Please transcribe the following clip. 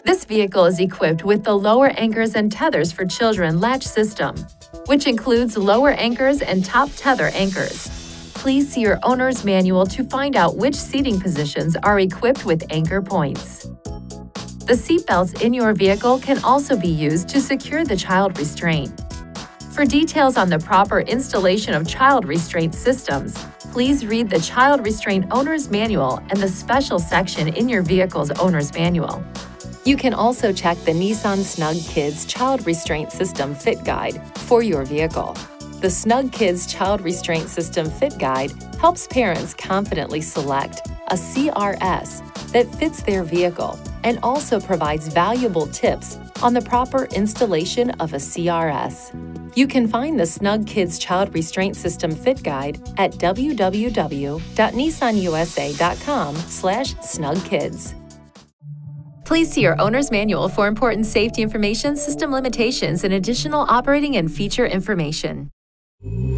This vehicle is equipped with the Lower Anchors and Tethers for Children latch system, which includes lower anchors and top tether anchors. Please see your owner's manual to find out which seating positions are equipped with anchor points. The seatbelts in your vehicle can also be used to secure the child restraint. For details on the proper installation of child restraint systems, please read the Child Restraint Owner's Manual and the special section in your vehicle's owner's manual. You can also check the Nissan Snug Kids Child Restraint System Fit Guide for your vehicle. The Snug Kids Child Restraint System Fit Guide helps parents confidently select a CRS that fits their vehicle and also provides valuable tips on the proper installation of a CRS. You can find the Snug Kids Child Restraint System Fit Guide at www.nissanusa.com/snugkids. Please see your owner's manual for important safety information, system limitations, and additional operating and feature information.